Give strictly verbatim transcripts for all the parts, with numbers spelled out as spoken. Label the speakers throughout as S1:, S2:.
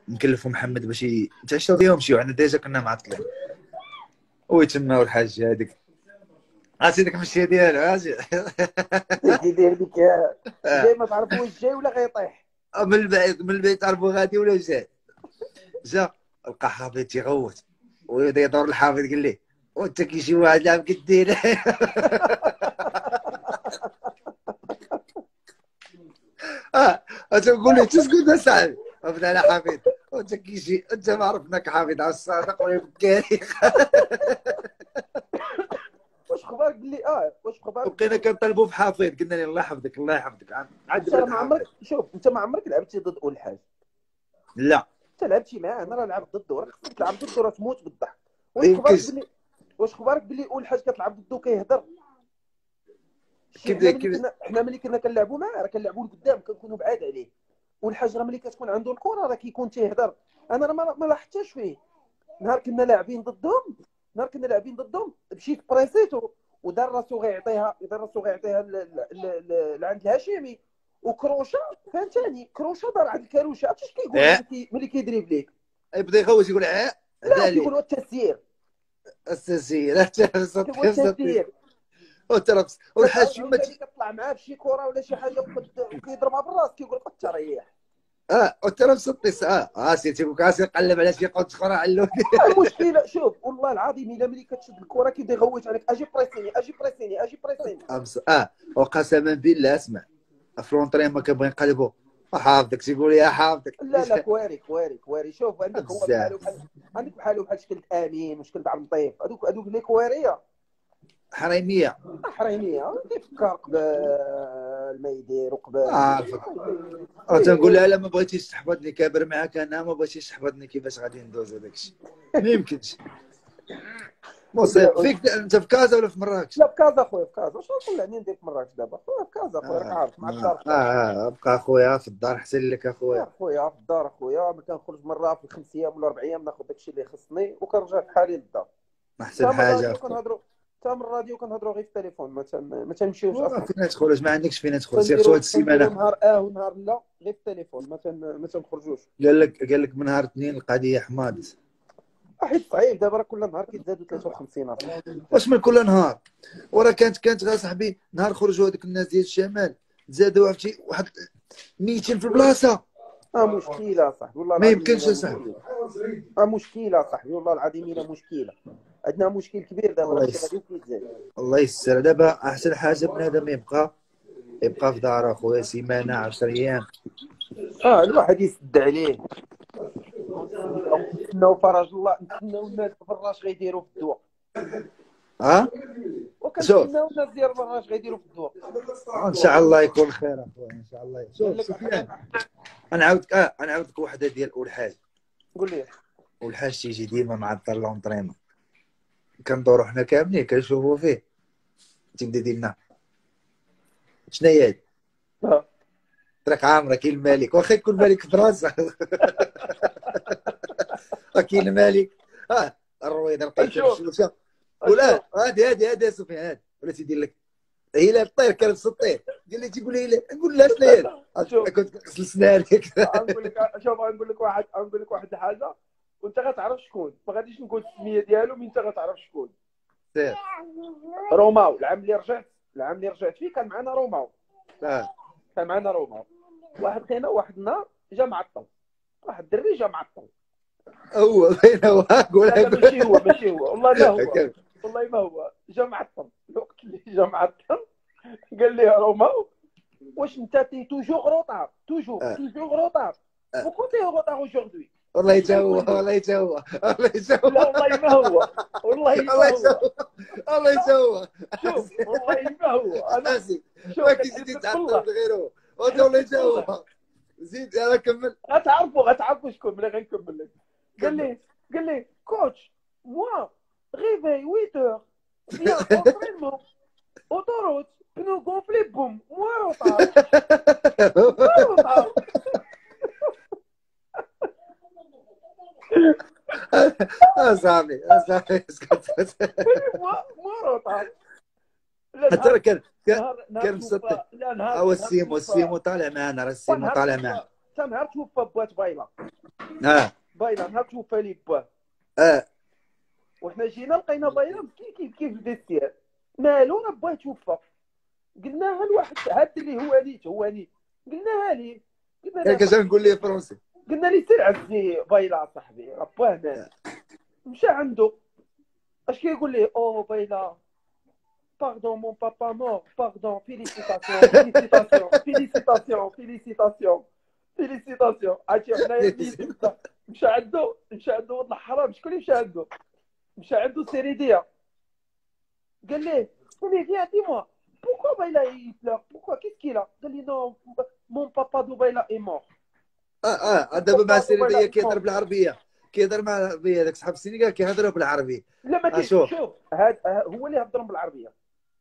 S1: نكلفوا محمد باش يتعشاو فيهم شي وحنا ديجا كنا معطلين ويتماو الحاج هذيك عرفتي ديك المشيه ديالو عرفتي
S2: كيدير بك جاي ما تعرفوش جاي ولا غيطيح
S1: من البعيد من البعيد تعرفوا غادي ولا جا جا لقى حافظ تيغوت ويبدا يدور الحافظ قال ليه وانت كي شي واحد لعب كدير اه تقول لي تسكت اصاحبي بدا على حافظ وانت كي شي انت ما عرفناك حافظ على الصادق ولا بالكاري
S2: واش خبارك بلي اه واش خبارك
S1: وبقينا كنطلبوا في حافظ قلنا له الله يحفظك الله يحفظك
S2: عاد ما عمرك شوف انت ما عمرك لعبتي ضد اول حاج
S1: لا
S2: انت لعبتي معاه انا راه لعبت ضده راه خصك تلعب ضده راه تموت بالضحك واش
S1: يمكن
S2: خبارك بلي واش خبارك بلي اول حاج كتلعب ضده كيهضر
S1: كيف
S2: حنا ملي
S1: كيف
S2: كنا حنا ملي كنا كنلعبوا معاه راه كنلعبوا لقدام كنكونوا بعاد عليه والحاج راه ملي كتكون عنده الكره راه كيكون تيهضر انا راه ما لاحظتش فيه نهار كنا لاعبين ضدهم نهار كنا لاعبين ضدهم مشيت بريسيتو ودار راسو غيعطيها دار راسو غيعطيها لعند الهاشمي وكروشه فهمتني كروشه دار عند الكروشه عرفتي اش كيقول
S1: إيه.
S2: ملي كيدريب ليك
S1: يبدا يغوت يقول اه
S2: لا كيقول هو التسيير
S1: التسيير
S2: كيقول التسيير
S1: وتربس والحاج
S2: ما كطلع معاه بشي كره ولا شي حاجه وكيضربها بالراس كيقول قد تريح
S1: اه وتربس الطيس اه اه سي تيقول كاسي قلب على شي قوت اخرى علوني
S2: المشكله شوف والله العظيم الا ملي كتشد الكره كيبدا يغوت عليك اجي بريسيني اجي بريسيني اجي بريسيني
S1: اه وقسما بالله اسمع فرونطرين ما كيبغي نقلبوا حافظك تيقول يا حافظك
S2: لا لا كواري كواري كواري شوف عندك هو
S1: بزاف.
S2: بحالو بحال عندك بحالو بحال شكل امين وشكل عبد اللطيف هذوك هذوك لي كواريه
S1: حريميه
S2: حريميه كيفكر قبل ما يدير وقبل
S1: عارفك اه تنقول لها لا ما بغيتيش تحفظني كابر معاك انا ما بغيتيش تحفظني كيفاش غادي ندوزو داكشي ما يمكنش مصيب فيك انت في كازا ولا في مراكش؟
S2: لا في كازا خويا في كازا واش غنطلعني ندير في مراكش دابا خويا في كازا خويا راك عارف مع الدار
S1: اه اه بقى خويا في الدار احسن لك اخويا
S2: خويا في الدار اخويا ما كنخرج مره في الخمس ايام ولا اربع ايام ناخذ داكشي اللي خصني وكنرجع بحالي للدار
S1: احسن حاجه
S2: كنهضروا حتى من الراديو كنهضروا غير في التليفون ما ما تنمشيوش اصلا
S1: فين تخرج ما عندكش فين تخرج سيرتو هاد السيمانه
S2: نهار اه ونهار لا غير في التليفون ما ما تنخرجوش
S1: قال لك قال لك من نهار اثنين القضيه حماض
S2: حيت صعيب دابا راه كل نهار كيتزادوا ثلاثة وخمسين الف
S1: واش من كل نهار وراه كانت كانت غير صاحبي نهار خرجوا هذوك الناس ديال الشمال زادوا عرفتي واحد ميتين في البلاصه
S2: اه مشكله صاحبي والله
S1: ما يمكنش صاحبي
S2: اه مشكله صاحبي والله العظيم الا مشكله عندنا مشكل كبير دابا
S1: الله يسر الله يسر دابا احسن حاجه بنادم يبقى يبقى في دار اخويا سيمانه عشر ايام
S2: اه الواحد يسد عليه نتسناو فرج الله نتسناو الناس فراش غيديروا في الدواء
S1: ها
S2: وكنتسناو الناس ديال فراش غيديروا في الدواء
S1: ان شاء الله يكون خير اخويا ان شاء الله شوف سفيان انا عاودك اه انا عاودك وحده ديال اول حاجه
S2: قول لي
S1: اول حاجه تيجي ديما مع الدار لونطريمون كندورو حنا كاملين كنشوفو فيه تيبدا ديالنا شنو هي هادي راك عامره كاين الملك واخا يكون ملك في راسه كاين الملك اه الرويضه لقيتها الشوشه ولا هادي هادي هادي سفيان هادي ولا تيدير لك هي الطير كان في الطير قال لي تيقول لي نقول لها شنو هي كنت كنغسل سنانك
S2: نقول لك شوف نقول لك واحد نقول لك واحد الحاجه وانت غتعرف شكون ما غاديش نقول السميه ديالو مي انت غتعرف شكون
S1: سير
S2: روماو العام اللي رجعت العام اللي رجعت فيه كان معنا روماو
S1: اه
S2: كان معنا روماو واحد خينا واحد النهار جا معطل واحد الدري جا معطل
S1: هو فين هو قول
S2: ماشي هو ماشي هو والله ما هو والله ما هو جا معطل الوقت اللي جا معطل قال لي روماو واش انت تي توجور روطار توجور توجور روطار بوكو تي روطار اوجوردي
S1: والله يتهوى والله يتهوى والله يتهوى
S2: لا والله ما هو والله ما هو
S1: والله يتهوى
S2: شوف والله ما هو
S1: انا شوف ما كيزيد تعطل غيره والله يتهوى زيد انا كمل
S2: غتعرفوا غتعرفوا شكون ملي غنكمل لك قال لي قال لي كوتش موا ريفي ثمانية heures viens entraînement autoroute pneu gonflé boum moi retard moi retard
S1: اصاحبي اصاحبي اسكت
S2: مو روطار
S1: حتى كان كان مسطح او السيمو السيمو طالع معنا راه السيمو طالع معنا
S2: حتى نهار توفى بوات بايله
S1: اه
S2: بايله نهار توفى لي باه.
S1: اه
S2: وحنا جينا لقينا بايله مسكين كيبكي في الفيستير. مالو راه باه توفى. قلناها لواحد هاد اللي هو نيت هو نيت قلناها ليه قلنا
S1: كان
S2: له
S1: كنت نقول ليه فرونسي.
S2: قلنا لي سير عزي بايلا صاحبي راه باه مات. مشى عنده اش كيقول ليه او بايلا باردون مون بابا مور باردون فيليسيتاسيون فيليسيتاسيون فيليسيتاسيون فيليسيتاسيون فيليسيتاسيون عرفتي حنايا ملي مشى مشى عنده مشى عنده ولد الحرام. شكون اللي مشى عنده؟ مشى عنده سيريديا. قال ليه قال ليه viens dis-moi pourquoi Baila il pleure pourquoi qu'est-ce qu'il a قال لي non mon papa de Baila est mort.
S1: اه اه دابا مع السيريديه كيهضر بالعربيه كيهضر مع العربيه داك صحاب السينيغال كيهضروا بالعربي.
S2: لا ما
S1: اه
S2: كاين
S1: شوف
S2: شوف هاد هو اللي يهضرهم بالعربيه.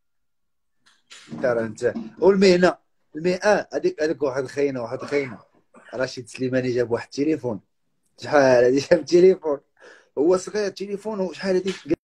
S1: ترى انت والمهنه المهنه هذيك هذيك واحد الخاينه واحد الخاينه رشيد سليماني جاب واحد التليفون. شحال هادي جاب تليفون هو صغير تليفون وشحال هادي